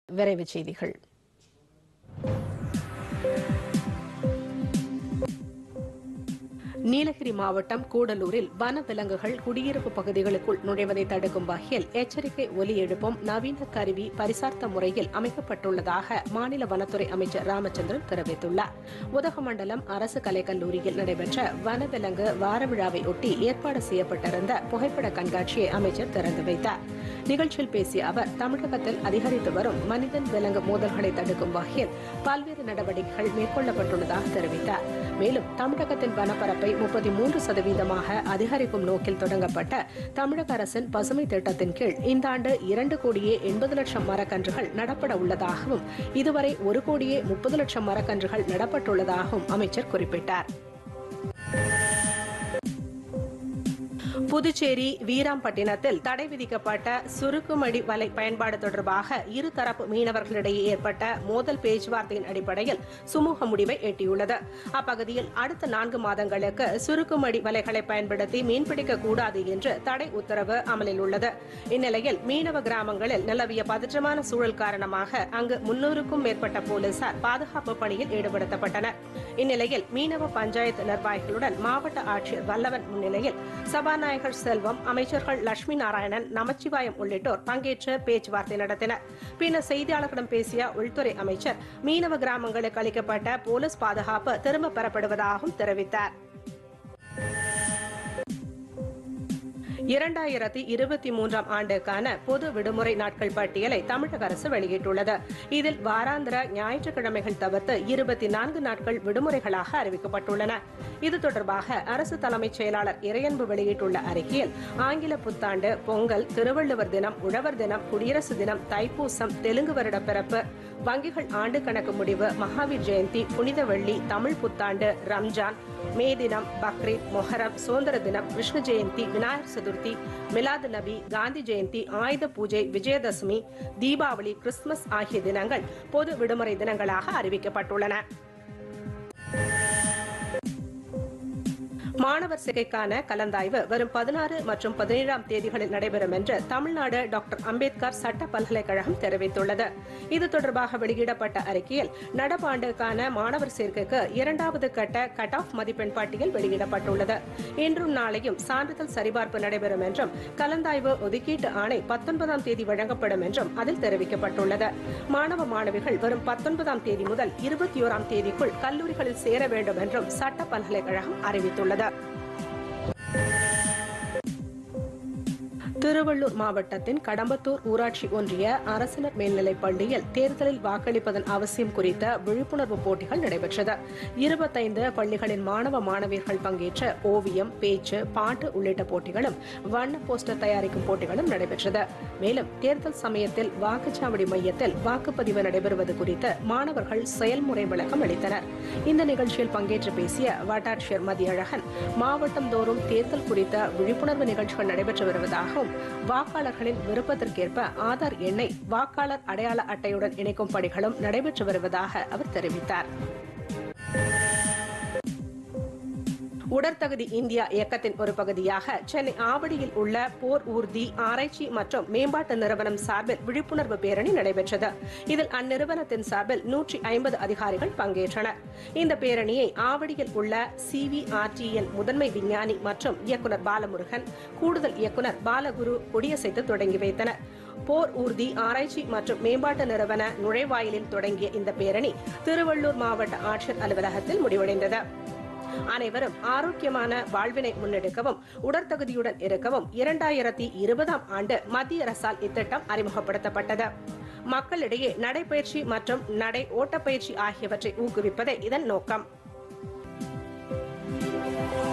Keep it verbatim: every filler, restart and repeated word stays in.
விரைவுச் செய்திகள். நீலகிரி மாவட்டம் கூடலூரில் வனவிலங்குகள் குடியிருப்பு பகுதிகளுக்குள் நுழைவதை தடுக்கும் வகையில் எச்சரிக்கை ஒலி எழுப்பும் நவீன கருவி பரிசார்த்த முறையில் அமைக்கப்பட்டுள்ளதாக மாநில வனத்துறை அமைச்சர் ராமச்சந்திரன் தெரிவித்துள்ளார். உதகமண்டலம் அரசு கலைக்கல்லூரியில் நடைபெற்ற வனவிலங்கு வார விழாவை ஒட்டி ஏற்பாடு செய்யப்பட்டிருந்த புகைப்பட கண்காட்சியை அமைச்சர் திறந்து வைத்தார். நிகழ்ச்சியில் பேசிய அவர், தமிழகத்தில் அதிகரித்து வரும் மனிதன் விலங்கு மோதல்களை தடுக்கும் வகையில் பல்வேறு நடவடிக்கைகள் மேற்கொள்ளப்பட்டுள்ளதாக தெரிவித்தார். மேலும் தமிழகத்தின் வனப்பரப்பை முப்பத்தி மூன்று சதவீதமாக அதிகரிக்கும் நோக்கில் தொடங்கப்பட்ட தமிழக அரசின் பசுமை திட்டத்தின் கீழ் இந்த ஆண்டு இரண்டு கோடியே எண்பது லட்சம் மரக்கன்றுகள் நடப்பட உள்ளதாகவும் இதுவரை ஒரு கோடியே முப்பது லட்சம் மரக்கன்றுகள் நடப்பட்டுள்ளதாகவும் அமைச்சர் குறிப்பிட்டார். புதுச்சேரி வீராம்பட்டினத்தில் தடை விதிக்கப்பட்ட சுருக்குமடி வலை பயன்பாடு தொடர்பாக இருதரப்பு மீனவர்களிடையே ஏற்பட்ட மோதல் பேச்சுவார்த்தையின் அடிப்படையில் சுமூக முடிவை எட்டியுள்ளது. அப்பகுதியில் அடுத்த நான்கு மாதங்களுக்கு சுருக்குமடி வலைகளை பயன்படுத்தி மீன்பிடிக்க கூடாது என்று தடை உத்தரவு அமலில் உள்ளது. இந்நிலையில் மீனவ கிராமங்களில் நிலவிய பதற்றமான சூழல் காரணமாக அங்கு முன்னூறுக்கும் மேற்பட்ட போலீசார் பாதுகாப்பு பணியில் ஈடுபடுத்தப்பட்டனர். இந்நிலையில் மீனவ பஞ்சாயத்து நிர்வாகிகளுடன் மாவட்ட ஆட்சியர் வல்லவன் முன்னிலையில் சபாநாயகர் செல்வம், அமைச்சர்கள் லட்சுமி நாராயணன், நமச்சிவாயம் உள்ளிட்டோர் பங்கேற்று பேச்சுவார்த்தை நடத்தினர். பின்னர் செய்தியாளர்களிடம் பேசிய உள்துறை அமைச்சர், மீனவ கிராமங்களுக்கு அளிக்கப்பட்ட போலீஸ் பாதுகாப்பு திரும்பப் பெறப்படுவதாகவும் தெரிவித்தார். இரண்டாயிரத்தி இருபத்தி மூன்றாம் ஆண்டுக்கான பொது விடுமுறை நாட்கள் பட்டியலை தமிழக அரசு வெளியிட்டுள்ளது. இதில் வாராந்திர ஞாயிற்றுக்கிழமைகள் தவிர்த்து இருபத்தி நான்கு நாட்கள் விடுமுறைகளாக அறிவிக்கப்பட்டுள்ளன. இது தொடர்பாக அரசு தலைமைச் செயலாளர் இறையன்பு வெளியிட்டுள்ள அறிக்கையில், ஆங்கில புத்தாண்டு, பொங்கல், திருவள்ளுவர் தினம், உழவர் தினம், குடியரசு தினம், தைப்பூசம், தெலுங்கு வருட பிறப்பு, வங்கிகள் ஆண்டு கணக்கு முடிவு, மகாவீர் ஜெயந்தி, புனித வெள்ளி, தமிழ் புத்தாண்டு, ரம்ஜான், மே தினம், பக்ரீத், மொஹரம், சுதந்திர தினம், விஷ்ணு ஜெயந்தி, விநாயகர் சதுர்த்தி, மிலாது நபி, காந்தி ஜெயந்தி, ஆயுத பூஜை, விஜயதசமி, தீபாவளி, கிறிஸ்துமஸ் ஆகிய தினங்கள் பொது விடுமுறை தினங்களாக அறிவிக்கப்பட்டுள்ளன. மாணவர் சேர்க்கைக்கான கலந்தாய்வு வரும் பதினாறு மற்றும் பதினேழாம் தேதிகளில் நடைபெறும் என்று தமிழ்நாடு டாக்டர் அம்பேத்கர் சட்ட பல்கலைக்கழகம் தெரிவித்துள்ளது. இது தொடர்பாக வெளியிடப்பட்ட அறிக்கையில், நடப்பாண்டுக்கான மாணவர் சேர்க்கைக்கு இரண்டாவது கட்ட கட் ஆஃப் மதிப்பெண் பட்டியல் வெளியிடப்பட்டுள்ளது. இன்றும் நாளையும் சான்றிதழ் சரிபார்ப்பு நடைபெறும் என்றும் கலந்தாய்வு ஒதுக்கீட்டு ஆணை பத்தொன்பதாம் தேதி வழங்கப்படும் என்றும் அதில் தெரிவிக்கப்பட்டுள்ளது. மாணவ மாணவிகள் வரும் பத்தொன்பதாம் தேதி முதல் இருபத்தி ஓராம் தேதிக்குள் கல்லூரிகளில் சேர வேண்டும் என்றும் சட்ட பல்கலைக்கழகம் அறிவித்துள்ளது. திருவள்ளூர் மாவட்டத்தின் கடம்பத்தூர் ஊராட்சி ஒன்றிய அரசினர் மேல்நிலைப் பள்ளியில் தேர்தலில் வாக்களிப்பதன் அவசியம் குறித்த விழிப்புணர்வு போட்டிகள் நடைபெற்றது. இருபத்தைந்து பள்ளிகளின் மாணவ மாணவியர்கள் பங்கேற்ற ஓவியம், பேச்சு, பாட்டு உள்ளிட்ட போட்டிகளும் வண்ண போஸ்டர் தயாரிக்கும் போட்டிகளும் நடைபெற்றது. மேலும் தேர்தல் சமயத்தில் வாக்குச்சாவடி மையத்தில் வாக்குப்பதிவு நடைபெறுவது குறித்து மாணவர்கள் செயல்முறை விளக்கம் அளித்தனர். இந்த நிகழ்ச்சியில் பங்கேற்று பேசிய வட்டாட்சியர் மதியழகன், மாவட்டம் தோறும் தேர்தல் குறித்த விழிப்புணர்வு நிகழ்ச்சிகள் நடைபெற்று வருவதாகவும், வாக்காளர்களின் விருப்பத்திற்கேற்ப ஆதார் எண்ணை வாக்காளர் அடையாள அட்டையுடன் இணைக்கும் பணிகளும் நடைபெற்று வருவதாக அவர் தெரிவித்தார். உடற்தகுதி இந்தியா இயக்கத்தின் ஒரு பகுதியாக சென்னை ஆவடியில் உள்ள போர் ஊர்தி ஆராய்ச்சி மற்றும் மேம்பாட்டு நிறுவனம் சார்பில் விழிப்புணர்வு பேரணி நடைபெற்றது. இதில் அந்நிறுவனத்தின் சார்பில் நூற்றி ஐம்பது அதிகாரிகள் பங்கேற்றனர். இந்த பேரணியை ஆவடியில் உள்ள சிவிஆர்டிஎன் முதன்மை விஞ்ஞானி மற்றும் இயக்குநர் பாலமுருகன், கூடுதல் இயக்குநர் பாலகுரு கொடியசைத்து தொடங்கி வைத்தனர். போர் ஊர்தி ஆராய்ச்சி மற்றும் மேம்பாட்டு நிறுவன நுழைவாயிலில் தொடங்கிய இந்த பேரணி திருவள்ளூர் மாவட்ட ஆட்சியர் அலுவலகத்தில் முடிவடைந்தது. அனைவரும் ஆரோக்கியமான வாழ்வினை முன்னெடுக்கவும் உடற்தகுதியுடன் இருக்கவும் இரண்டாயிரத்தி இருபதாம் ஆண்டு மத்திய அரசால் இத்திட்டம் அறிமுகப்படுத்தப்பட்டது. மக்களிடையே நடைபயிற்சி மற்றும் நடை ஓட்டப்பயிற்சி ஆகியவற்றை ஊக்குவிப்பதே இதன் நோக்கம்.